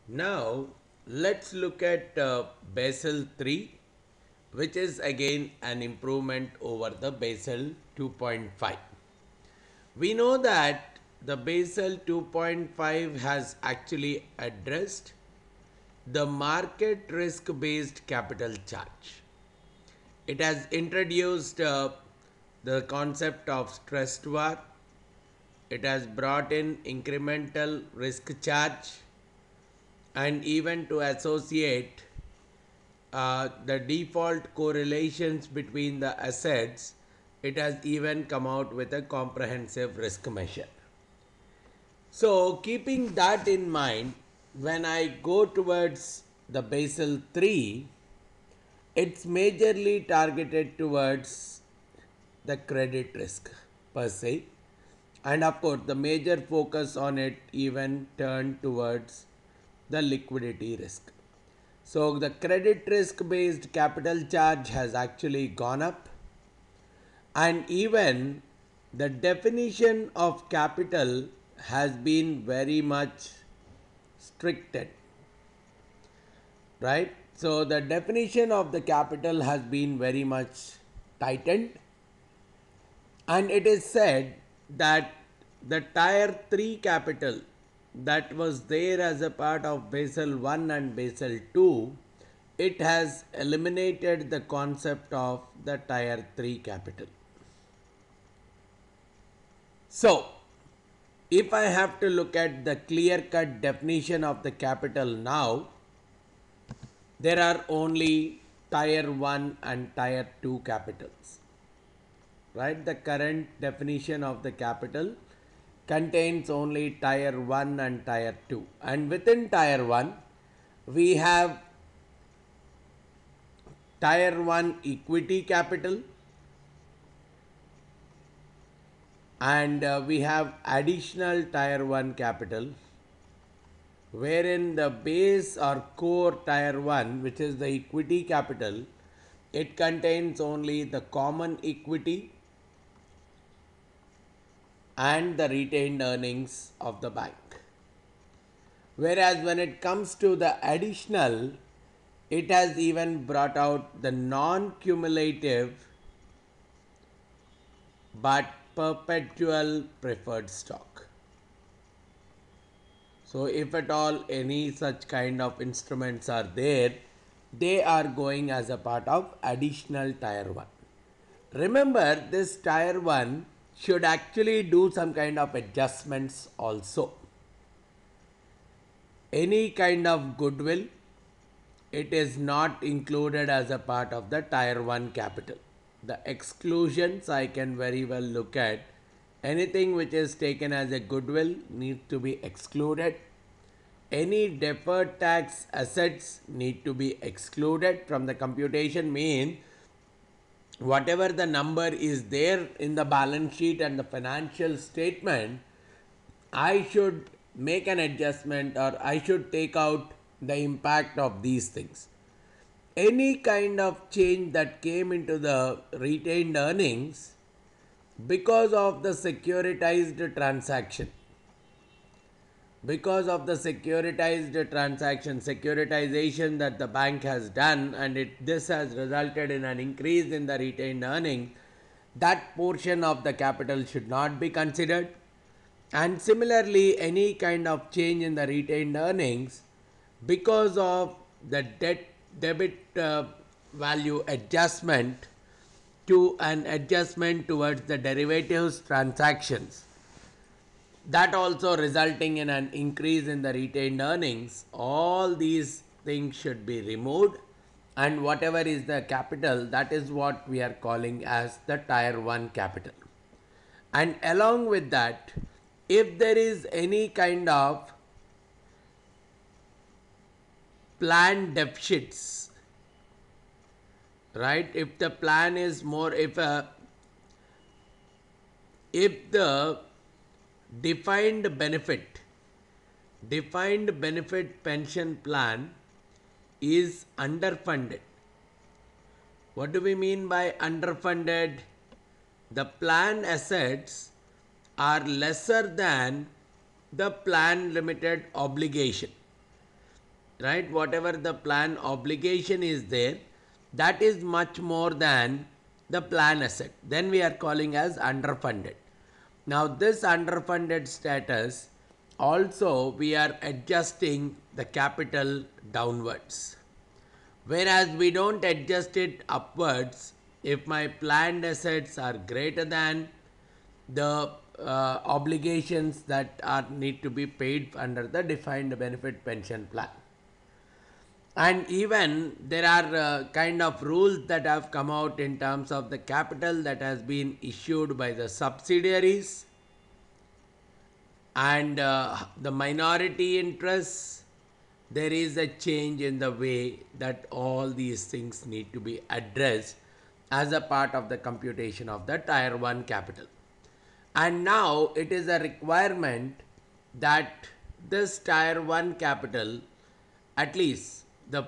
Now, let's look at Basel III, which is again an improvement over the Basel 2.5. We know that the Basel 2.5 has actually addressed the market risk based capital charge. It has introduced the concept of stressed VaR. It has brought in incremental risk charge and even to associate the default correlations between the assets, it has even come out with a comprehensive risk measure. So, keeping that in mind, when I go towards the Basel III, it's majorly targeted towards the credit risk per se. And of course, the major focus on it even turned towards the liquidity risk. So the credit risk based capital charge has actually gone up, and even the definition of capital has been very much stricted, right? So the definition of the capital has been very much tightened, and it is said that the tier 3 capital that was there as a part of Basel I and Basel II, it has eliminated the concept of the tier 3 capital. So, if I have to look at the clear cut definition of the capital now, there are only tier 1 and tier 2 capitals. Right? The current definition of the capital contains only tier 1 and tier 2. And within tier 1, we have tier 1 equity capital, and we have additional tier 1 capital, wherein the base or core tier 1, which is the equity capital, it contains only the common equity and the retained earnings of the bank. Whereas when it comes to the additional, it has even brought out the non-cumulative but perpetual preferred stock. So if at all any such kind of instruments are there, they are going as a part of additional tier 1. Remember, this tier 1 should actually do some kind of adjustments also. Any kind of goodwill, it is not included as a part of the tier 1 capital. The exclusions I can very well look at. Anything which is taken as a goodwill needs to be excluded. Any deferred tax assets need to be excluded from the computation. Mean whatever the number is there in the balance sheet and the financial statement, I should make an adjustment or I should take out the impact of these things. Any kind of change that came into the retained earnings because of the securitized transaction, securitization that the bank has done, and this has resulted in an increase in the retained earning, that portion of the capital should not be considered. And similarly, any kind of change in the retained earnings because of the debit value adjustment to an adjustment towards the derivatives transactions, that also resulting in an increase in the retained earnings, all these things should be removed, and whatever is the capital, that is what we are calling as the tier 1 capital. And along with that, if there is any kind of planned deficits, right, if the plan is more, if the defined benefit pension plan is underfunded. What do we mean by underfunded? The plan assets are lesser than the plan limited obligation. right? Whatever the plan obligation is there, that is much more than the plan asset. Then we are calling as underfunded. Now this underfunded status, also we are adjusting the capital downwards. Whereas we don't adjust it upwards if my planned assets are greater than the obligations that are need to be paid under the defined benefit pension plan. And even there are kind of rules that have come out in terms of the capital that has been issued by the subsidiaries and the minority interests. There is a change in the way that all these things need to be addressed as a part of the computation of the tier 1 capital. And now it is a requirement that this tier 1 capital, at least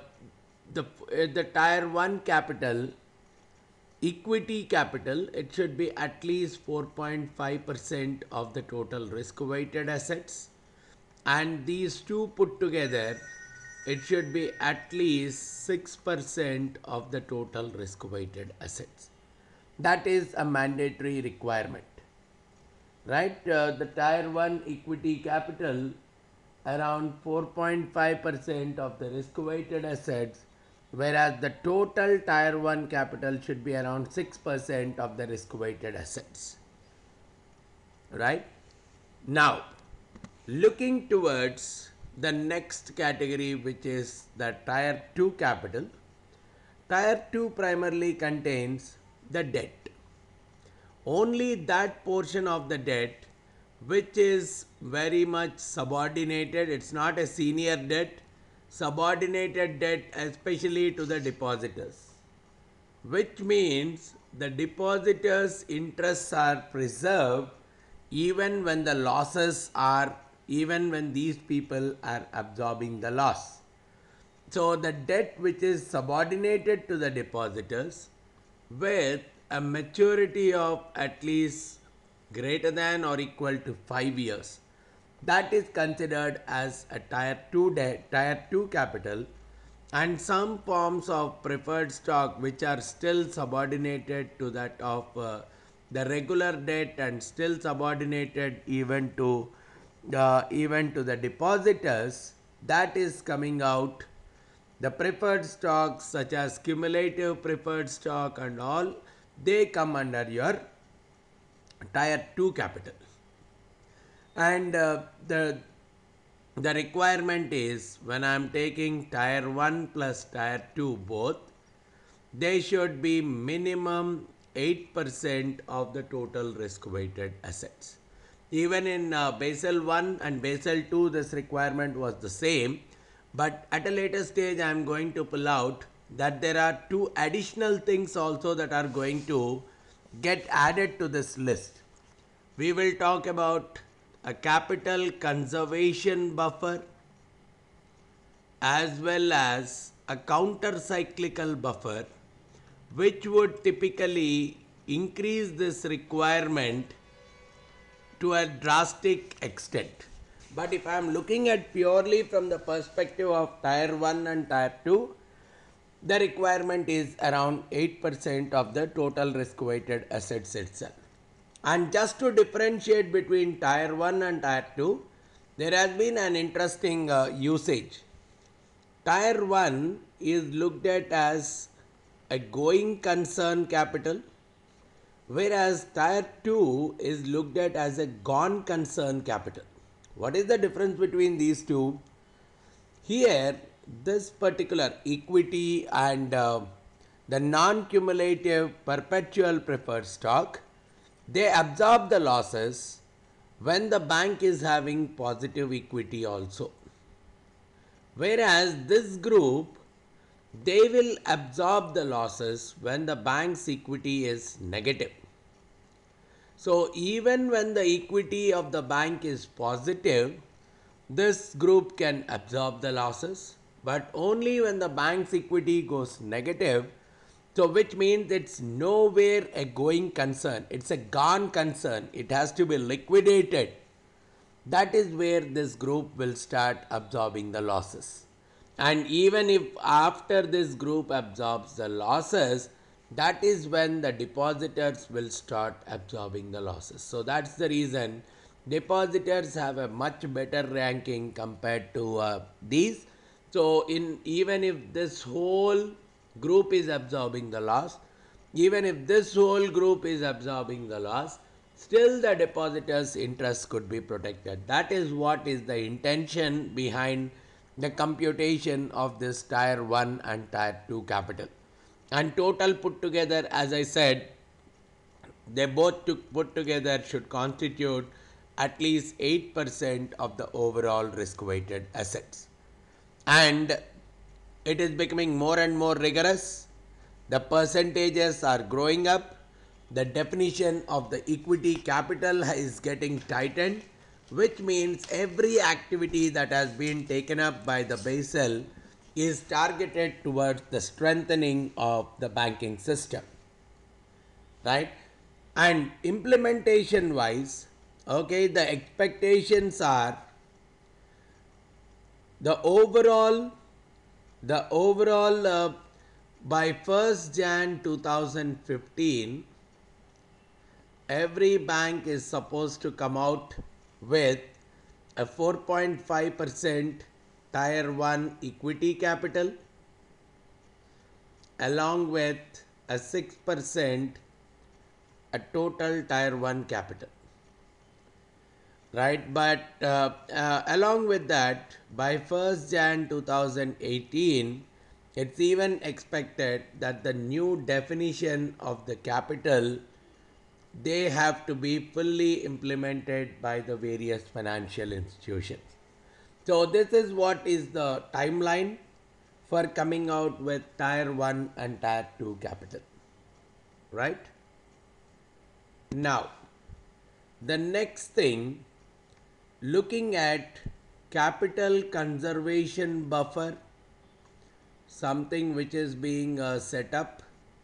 the tier 1 capital, equity capital, it should be at least 4.5% of the total risk weighted assets, and these two put together it should be at least 6% of the total risk weighted assets. That is a mandatory requirement, right? The tier 1 equity capital around 4.5% of the risk weighted assets, whereas the total tier 1 capital should be around 6% of the risk weighted assets, right? Now looking towards the next category, which is the tier 2 capital. Tier 2 primarily contains the debt. Only that portion of the debt which is very much subordinated, it's not a senior debt, subordinated debt, especially to the depositors, which means the depositors' interests are preserved even when the losses are, even when these people are absorbing the loss. So the debt which is subordinated to the depositors with a maturity of at least greater than or equal to 5 years, that is considered as a tier 2 debt, tier 2 capital. And some forms of preferred stock which are still subordinated to that of the regular debt and still subordinated even to the depositors, that is coming out. The preferred stocks such as cumulative preferred stock and all, they come under your tier 2 capital. And the requirement is, when I am taking tier 1 plus tier 2 both, they should be minimum 8% of the total risk weighted assets. Even in Basel I and Basel II, this requirement was the same, but at a later stage I am going to pull out that there are two additional things also that are going to get added to this list. We will talk about a capital conservation buffer as well as a counter cyclical buffer, which would typically increase this requirement to a drastic extent. But if I am looking at purely from the perspective of tier 1 and tier 2, the requirement is around 8% of the total risk weighted assets itself. And just to differentiate between tier 1 and tier 2, there has been an interesting usage. Tier 1 is looked at as a going concern capital, whereas tier 2 is looked at as a gone concern capital. What is the difference between these two? Here, this particular equity and the non-cumulative perpetual preferred stock, they absorb the losses when the bank is having positive equity also. Whereas this group, they will absorb the losses when the bank's equity is negative. So even when the equity of the bank is positive, this group can absorb the losses, but only when the bank's equity goes negative. So which means it's nowhere a going concern, it's a gone concern, it has to be liquidated. That is where this group will start absorbing the losses. And even if after this group absorbs the losses, that is when the depositors will start absorbing the losses. So that's the reason depositors have a much better ranking compared to these. So in even if this whole group is absorbing the loss, even if this whole group is absorbing the loss, still the depositors' interest could be protected. That is what is the intention behind the computation of this tier 1 and tier 2 capital. And total put together, as I said, they both put together should constitute at least 8% of the overall risk weighted assets. And it is becoming more and more rigorous. The percentages are growing up. The definition of the equity capital is getting tightened, which means every activity that has been taken up by the Basel is targeted towards the strengthening of the banking system, right? And implementation wise, okay, the expectations are the overall by 1st Jan 2015, every bank is supposed to come out with a 4.5% tier 1 equity capital along with a 6% a total tier 1 capital, right? But along with that, by 1st Jan 2018, it's even expected that the new definition of the capital, they have to be fully implemented by the various financial institutions. So this is what is the timeline for coming out with tier 1 and tier 2 capital, right? Now, the next thing, looking at capital conservation buffer, something which is being set up.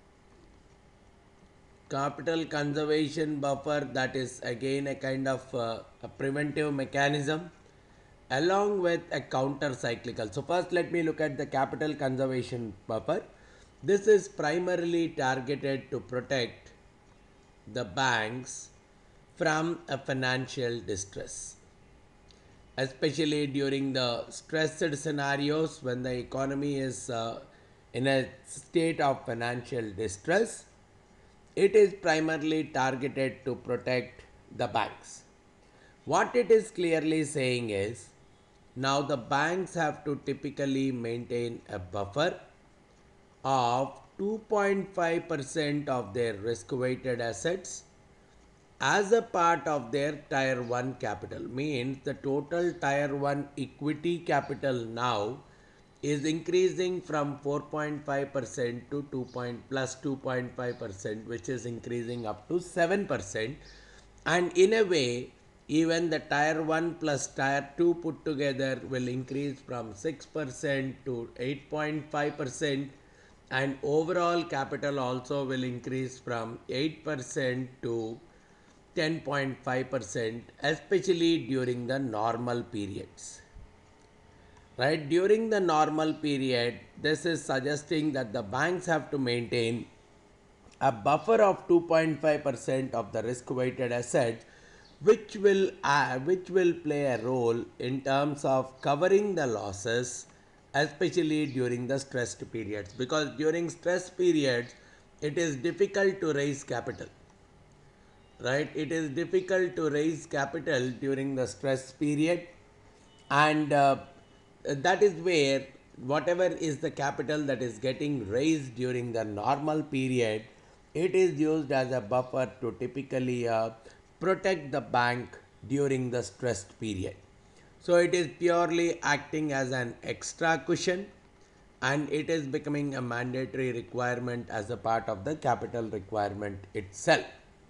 Capital conservation buffer, that is again a kind of a preventive mechanism along with a counter cyclical. So first let me look at the capital conservation buffer. This is primarily targeted to protect the banks from a financial distress, especially during the stressed scenarios when the economy is in a state of financial distress. It is primarily targeted to protect the banks. What it is clearly saying is, now the banks have to typically maintain a buffer of 2.5% of their risk weighted assets as a part of their tier 1 capital. Means the total tier 1 equity capital now is increasing from 4.5% to 2.5%, which is increasing up to 7%. And in a way, even the tier 1 plus tier 2 put together will increase from 6% to 8.5%, and overall capital also will increase from 8% to 10.5%, especially during the normal periods. Right, during the normal period, this is suggesting that the banks have to maintain a buffer of 2.5% of the risk weighted assets, which will play a role in terms of covering the losses, especially during the stressed periods, because during stress periods it is difficult to raise capital, right? It is difficult to raise capital during the stress period, and that is where whatever is the capital that is getting raised during the normal period, it is used as a buffer to typically protect the bank during the stressed period. So it is purely acting as an extra cushion, and it is becoming a mandatory requirement as a part of the capital requirement itself.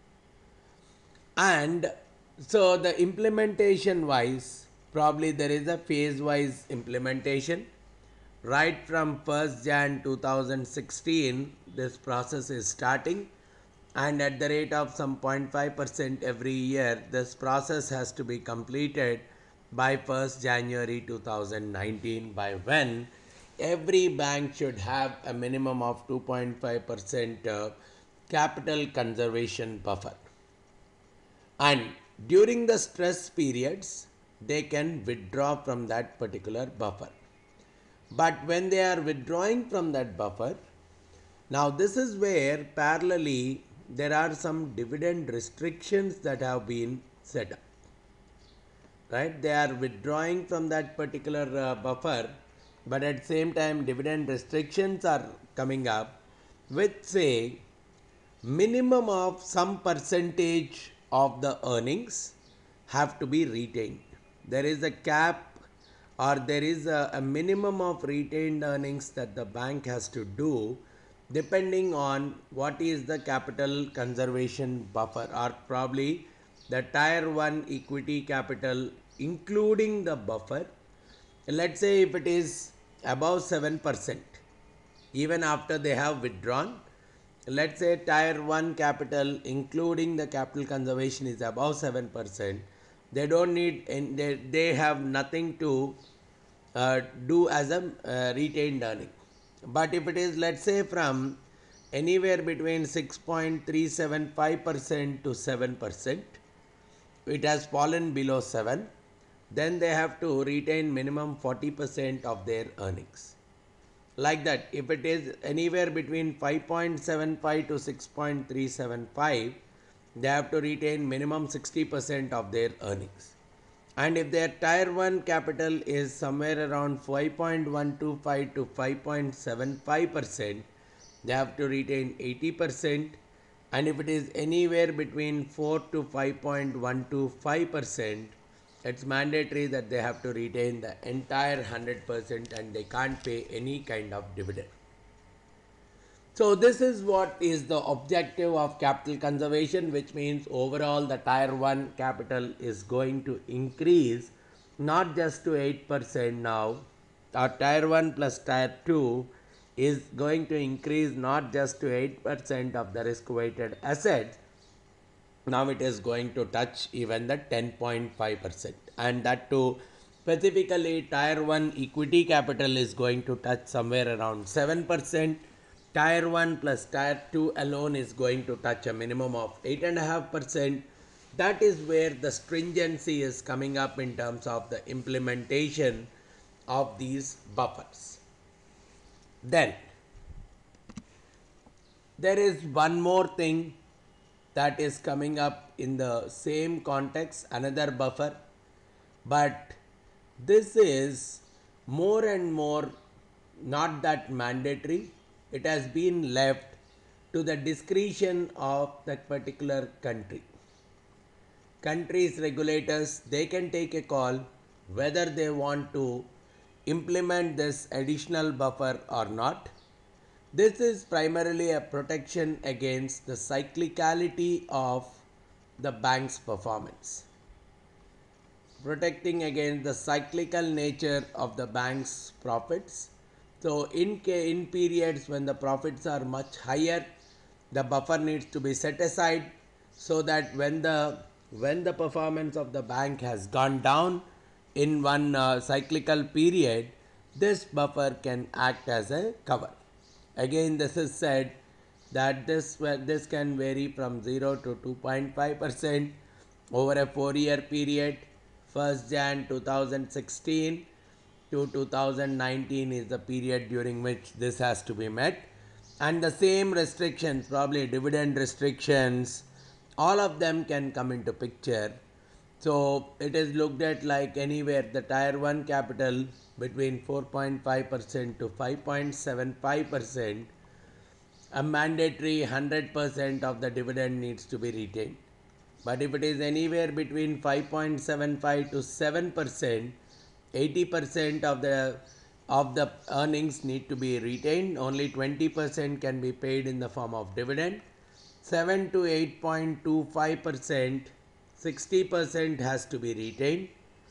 And so the implementation wise, probably there is a phase wise implementation. Right from 1st Jan 2016, this process is starting, and at the rate of some 0.5% every year, this process has to be completed by 1st January 2019, by when every bank should have a minimum of 2.5% capital conservation buffer. And during the stress periods, they can withdraw from that particular buffer. But when they are withdrawing from that buffer, now this is where parallelly there are some dividend restrictions that have been set up. Right? They are withdrawing from that particular buffer, but at the same time dividend restrictions are coming up with say minimum of some percentage of the earnings have to be retained. There is a cap or there is a minimum of retained earnings that the bank has to do depending on what is the capital conservation buffer or probably the tier 1 equity capital including the buffer. Let's say if it is above 7%, even after they have withdrawn, let's say tier 1 capital including the capital conservation is above 7%, they don't need, they have nothing to do as a retained earning. But if it is, let's say, from anywhere between 6.375% to 7%, it has fallen below 7, then they have to retain minimum 40% of their earnings. Like that, if it is anywhere between 5.75 to 6.375, they have to retain minimum 60% of their earnings. And if their tier 1 capital is somewhere around 5.125 to 5.75%, they have to retain 80%. And if it is anywhere between 4 to 5.125%, it's mandatory that they have to retain the entire 100% and they can't pay any kind of dividend. So this is what is the objective of capital conservation, which means overall the tier 1 capital is going to increase not just to 8% now. Our tier 1 plus tier 2 is going to increase not just to 8% of the risk weighted assets. Now it is going to touch even the 10.5%, and that too specifically tier 1 equity capital is going to touch somewhere around 7%. Tier 1 plus tier 2 alone is going to touch a minimum of 8.5%. That is where the stringency is coming up in terms of the implementation of these buffers. Then there is one more thing that is coming up in the same context, another buffer, but this is more and more not that mandatory. It has been left to the discretion of that particular country. Countries' regulators, they can take a call whether they want to implement this additional buffer or not. This is primarily a protection against the cyclicality of the bank's performance. Protecting against the cyclical nature of the bank's profits. So in periods when the profits are much higher, the buffer needs to be set aside so that when the performance of the bank has gone down in one cyclical period, this buffer can act as a cover. Again, this is said that this can vary from 0 to 2.5% over a 4-year period. 1st Jan 2016 to 2019 is the period during which this has to be met. And the same restrictions, probably dividend restrictions, all of them can come into picture. So it is looked at like anywhere the tier 1 capital between 4.5% to 5.75%, a mandatory 100% of the dividend needs to be retained. But if it is anywhere between 5.75 to 7%, 80% of the earnings need to be retained. Only 20% can be paid in the form of dividend. 7 to 8.25%, 60% has to be retained.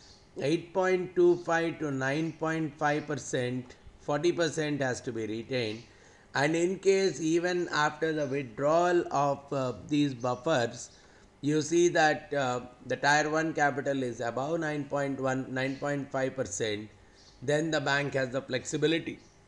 8.25 to 9.5%, 40% has to be retained. And in case even after the withdrawal of these buffers, you see that the tier 1 capital is above 9.5%, then the bank has the flexibility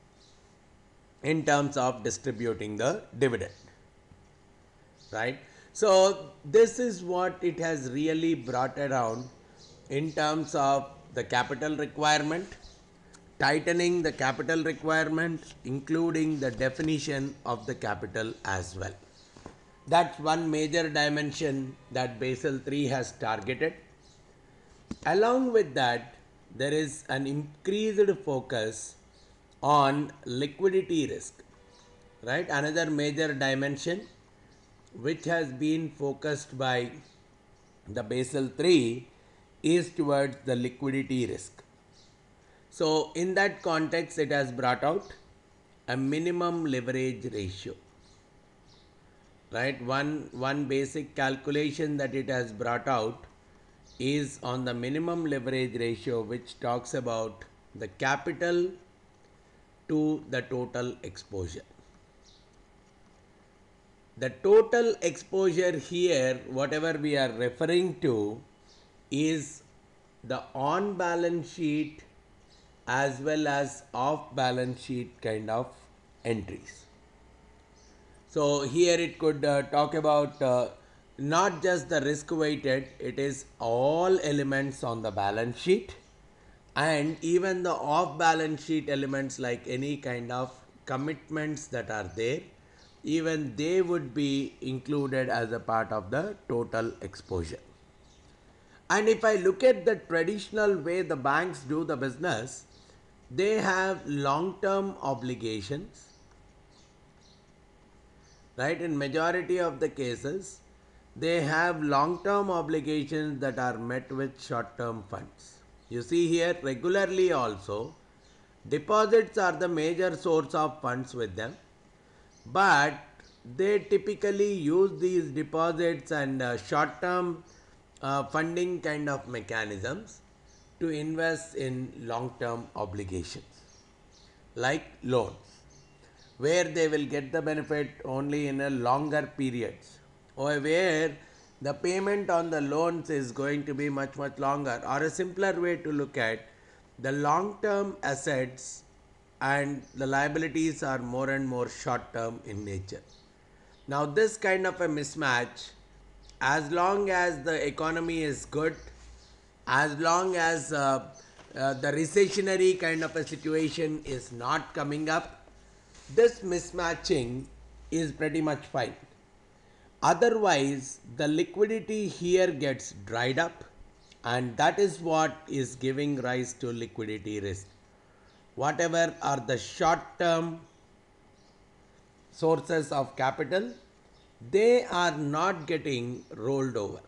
in terms of distributing the dividend, right? So this is what it has really brought around in terms of the capital requirement, tightening the capital requirement, including the definition of the capital as well. That's one major dimension that Basel III has targeted. Along with that, there is an increased focus on liquidity risk, right? Another major dimension which has been focused by the Basel III is towards the liquidity risk. So, in that context, it has brought out a minimum leverage ratio, right? One basic calculation that it has brought out is on the minimum leverage ratio, which talks about the capital to the total exposure. The total exposure here, whatever we are referring to, is the on balance sheet as well as off balance sheet kind of entries. So here it could talk about not just the risk weighted, it is all elements on the balance sheet, and even the off balance sheet elements like any kind of commitments that are there, even they would be included as a part of the total exposure. And if I look at the traditional way the banks do the business, they have long term obligations, right? In majority of the cases, they have long term obligations that are met with short term funds. You see here regularly also, deposits are the major source of funds with them, but they typically use these deposits and short term funding kind of mechanisms to invest in long term obligations like loans, where they will get the benefit only in a longer periods, or where the payment on the loans is going to be much longer. Or a simpler way to look at, the long term assets and the liabilities are more and more short term in nature. Now this kind of a mismatch, as long as the economy is good, as long as the recessionary kind of a situation is not coming up, this mismatching is pretty much fine. Otherwise, the liquidity here gets dried up, and that is what is giving rise to liquidity risk. Whatever are the short term sources of capital, they are not getting rolled over,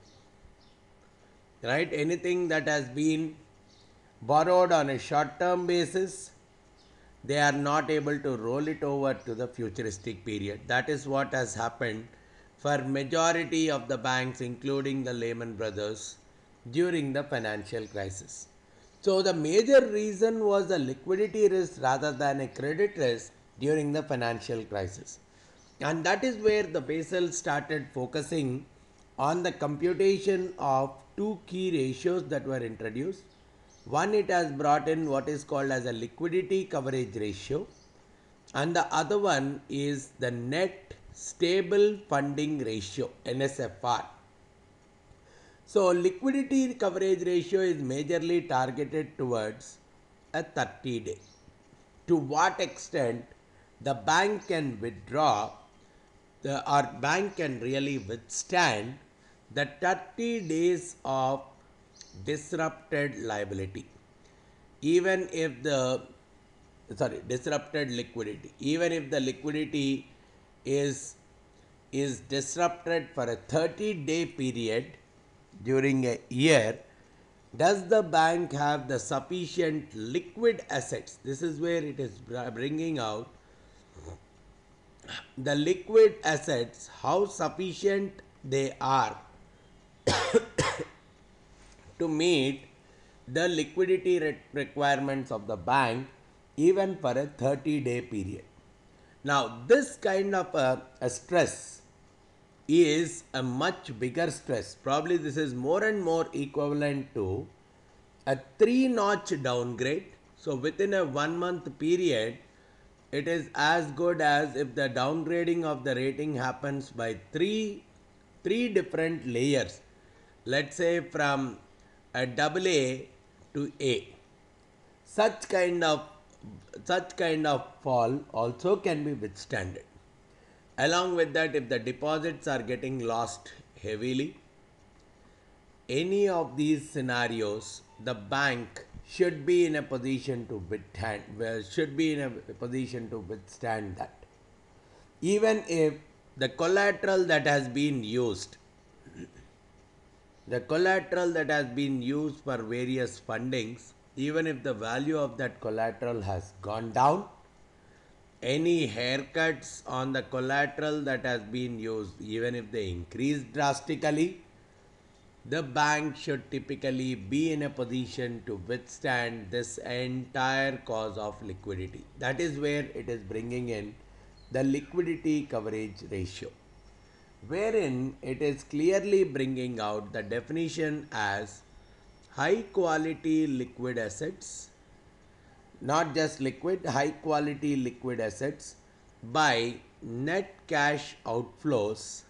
right? Anything that has been borrowed on a short term basis, they are not able to roll it over to the futuristic period. That is what has happened for majority of the banks, including the Lehman Brothers, during the financial crisis. So the major reason was the liquidity risk rather than a credit risk during the financial crisis. And that is where the Basel started focusing on the computation of two key ratios that were introduced. One, it has brought in what is called as a liquidity coverage ratio, and the other one is the net stable funding ratio, NSFR. So liquidity coverage ratio is majorly targeted towards a 30-day. To what extent the bank can withdraw, our bank can really withstand the 30 days of disrupted liability, even if the disrupted liquidity, even if the liquidity is disrupted for a 30-day period during a year. Does the bank have the sufficient liquid assets? This is where it is bringing out the liquid assets, how sufficient they are to meet the liquidity requirements of the bank even for a 30-day period. Now this kind of a stress is a much bigger stress. Probably this is more and more equivalent to a 3-notch downgrade. So within a 1 month period, it is as good as if the downgrading of the rating happens by three different layers. Let's say from a double A to A. Such kind of such kind of fall also can be withstanded. Along with that, if the deposits are getting lost heavily, any of these scenarios, the bank should be in a position to withstand that. Even if the collateral that has been used, the collateral that has been used for various fundings, even if the value of that collateral has gone down, any haircuts on the collateral that has been used, even if they increase drastically, the bank should typically be in a position to withstand this entire cause of liquidity. That is where it is bringing in the liquidity coverage ratio, wherein it is clearly bringing out the definition as high quality liquid assets, not just liquid, high quality liquid assets by net cash outflows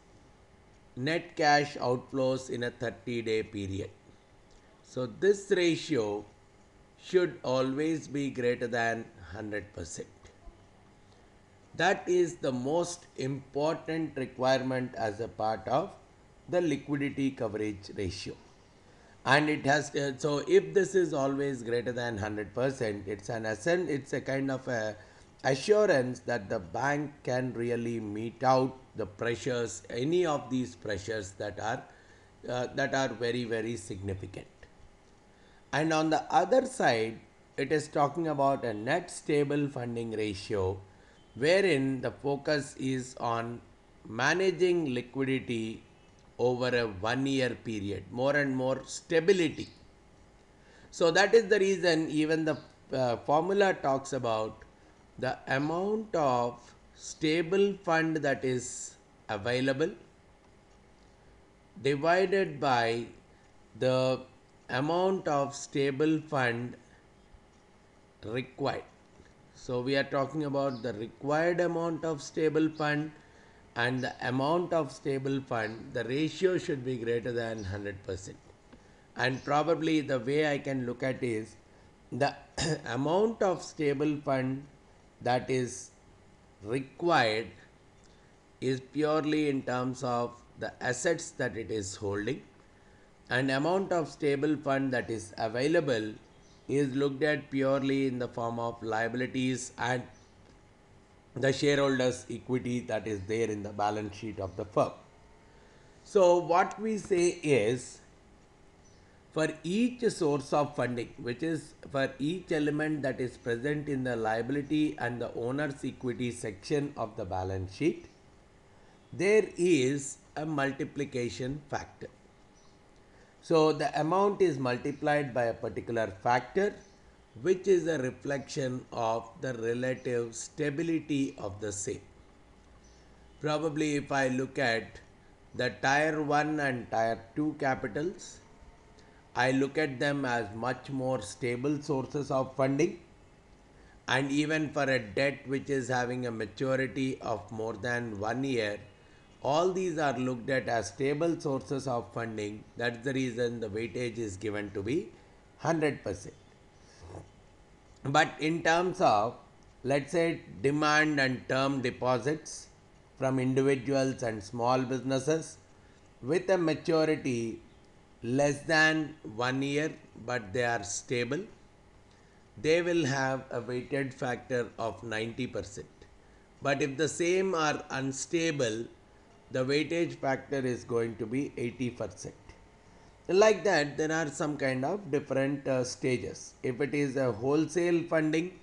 in a 30-day period. So this ratio should always be greater than 100%. That is the most important requirement as a part of the liquidity coverage ratio. And it has so if this is always greater than 100%, it's a kind of a assurance that the bank can really meet out the pressures, any of these pressures that are very very significant. And on the other side, it is talking about a net stable funding ratio, wherein the focus is on managing liquidity over a 1 year period, more and more stability. So that is the reason even the formula talks about the amount of stable fund that is available divided by the amount of stable fund required. So we are talking about the required amount of stable fund and the amount of stable fund, the ratio should be greater than 100%. And probably the way I can look at is the amount of stable fund that is required is purely in terms of the assets that it is holding, and amount of stable fund that is available is looked at purely in the form of liabilities and the shareholders equity that is there in the balance sheet of the firm. So what we say is, for each source of funding, which is for each element that is present in the liability and the owner's equity section of the balance sheet, there is a multiplication factor. So the amount is multiplied by a particular factor, which is a reflection of the relative stability of the same. Probably if I look at the tier 1 and tier 2 capitals, I look at them as much more stable sources of funding, and even for a debt which is having a maturity of more than 1 year, all these are looked at as stable sources of funding. That's the reason the weightage is given to be 100%. But in terms of, let's say, demand and term deposits from individuals and small businesses with a maturity less than 1 year but they are stable, they will have a weighted factor of 90%. But if the same are unstable, the weightage factor is going to be 80%. Like that, there are some kind of different stages. If it is a wholesale funding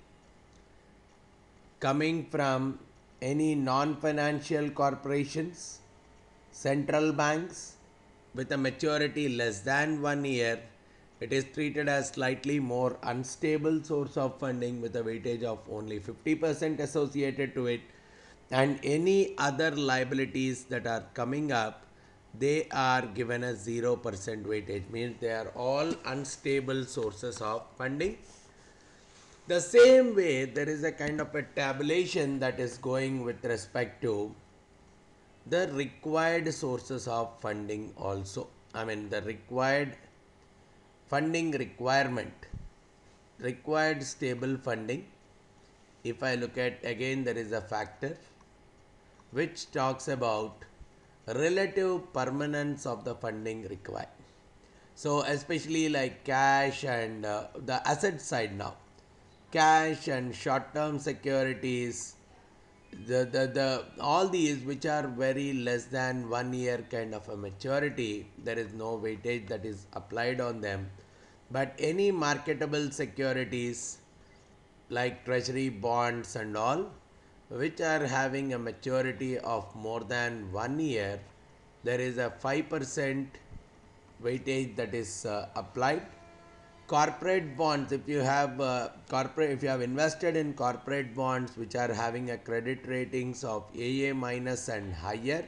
coming from any non-financial corporations, central banks, with a maturity less than 1 year, it is treated as slightly more unstable source of funding with a weightage of only 50% associated to it. And any other liabilities that are coming up, they are given a 0% weightage, means they are all unstable sources of funding. The same way, there is a kind of a tabulation that is going with respect to the required sources of funding also. I mean, the required funding requirement, required stable funding. If I look at again, there is a factor which talks about relative permanence of the funding required. So, especially like cash and the asset side now, cash and short term securities, the all these which are very less than 1 year kind of a maturity, there is no weightage that is applied on them. But any marketable securities like treasury bonds and all, which are having a maturity of more than 1 year, there is a 5% weightage that is applied. Corporate bonds, if you have if you have invested in corporate bonds which are having a credit ratings of AA minus and higher,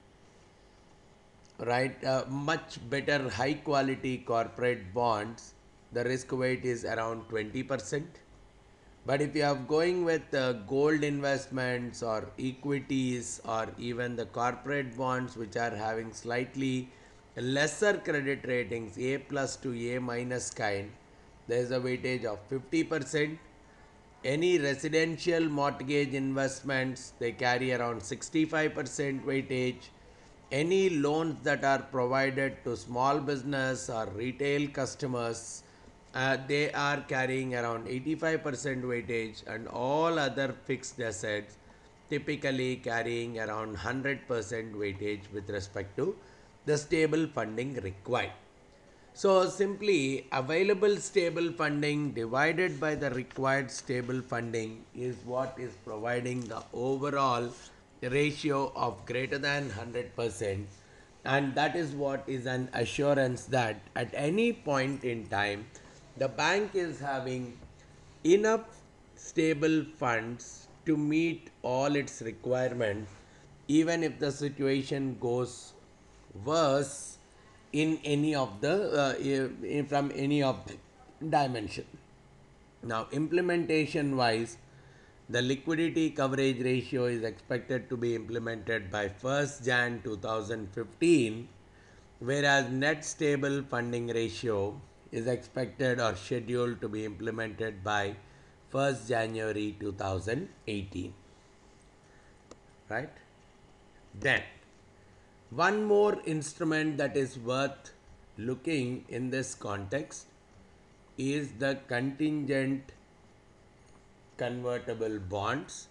right, much better high quality corporate bonds, the risk weight is around 20%. But if you are going with gold investments or equities or even the corporate bonds which are having slightly lesser credit ratings, A plus to A minus kind, there is a weightage of 50%. Any residential mortgage investments, they carry around 65% weightage. Any loans that are provided to small business or retail customers, they are carrying around 85% weightage, and all other fixed assets typically carrying around 100% weightage with respect to the stable funding required. So simply available stable funding divided by the required stable funding is what is providing the overall ratio of greater than 100%, and that is what is an assurance that at any point in time the bank is having enough stable funds to meet all its requirements even if the situation goes worse in any of the from any of the dimension. Now implementation wise, the liquidity coverage ratio is expected to be implemented by 1st Jan 2015, whereas net stable funding ratio is expected or scheduled to be implemented by 1st January 2018. Right? Then one more instrument that is worth looking in this context is the contingent convertible bonds,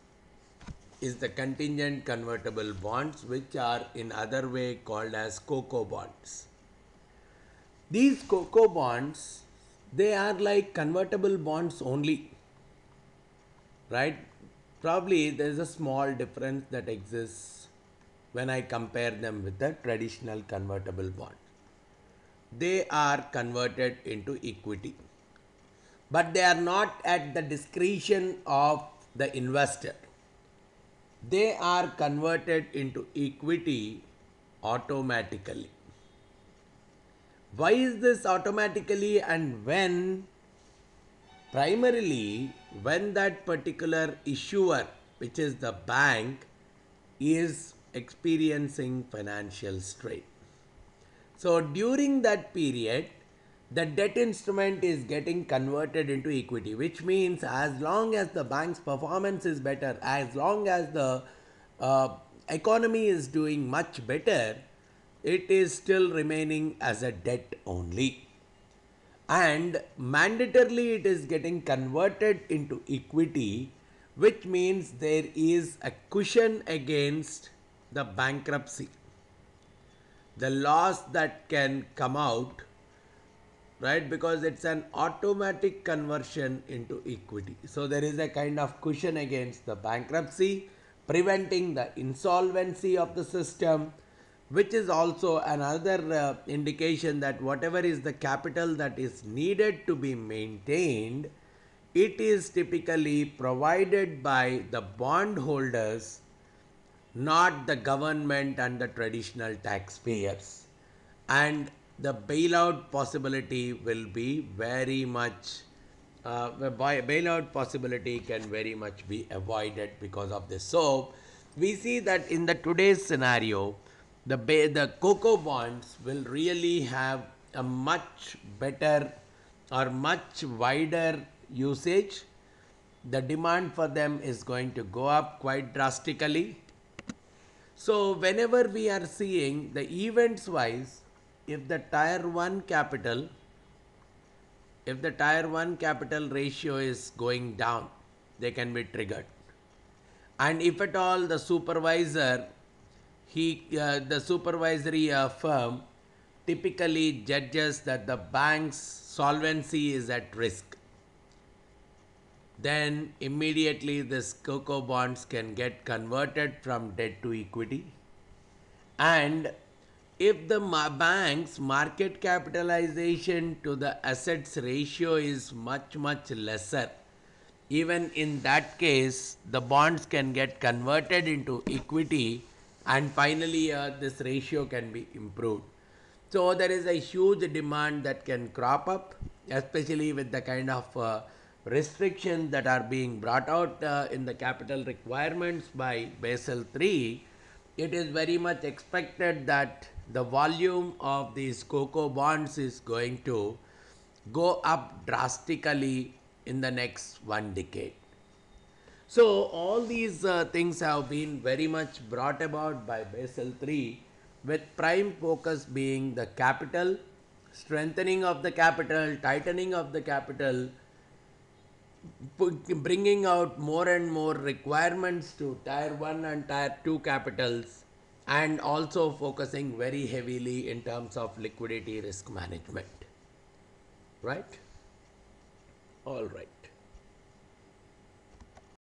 which are in other way called as cocoa bonds. These cocoa bonds, they are like convertible bonds only, right? Probably there is a small difference that exists when I compare them with the traditional convertible bond. They are converted into equity, but they are not at the discretion of the investor. They are converted into equity automatically. Why is this automatically, and when? Primarily, when that particular issuer, which is the bank, is experiencing financial strain. So during that period, the debt instrument is getting converted into equity, which means as long as the bank's performance is better, as long as the economy is doing much better, it is still remaining as a debt only. And mandatorily, it is getting converted into equity, which means there is a cushion against the bankruptcy, the loss that can come out, right? Because it's an automatic conversion into equity. So there is a kind of cushion against the bankruptcy, preventing the insolvency of the system, which is also another indication that whatever is the capital that is needed to be maintained, it is typically provided by the bondholders, not the government and the traditional taxpayers. And the bailout possibility will be very much the bailout possibility can very much be avoided because of this. So we see that in the today's scenario, the cocoa bonds will really have a much better or much wider usage. The demand for them is going to go up quite drastically. So whenever we are seeing the events wise, if the tier 1 capital, if the tier 1 capital ratio is going down, they can be triggered. And if at all the supervisor, the supervisory firm typically judges that the bank's solvency is at risk, then immediately this cocoa bonds can get converted from debt to equity. And if the bank's market capitalization to the assets ratio is much lesser, even in that case, the bonds can get converted into equity, and finally this ratio can be improved. So there is a huge demand that can crop up, especially with the kind of restrictions that are being brought out in the capital requirements by Basel III. It is very much expected that the volume of these cocoa bonds is going to go up drastically in the next 1 decade. So all these things have been very much brought about by Basel III, with prime focus being the capital, strengthening of the capital, tightening of the capital, bringing out more and more requirements to tier 1 and tier 2 capitals, and also focusing very heavily in terms of liquidity risk management. Right? All right.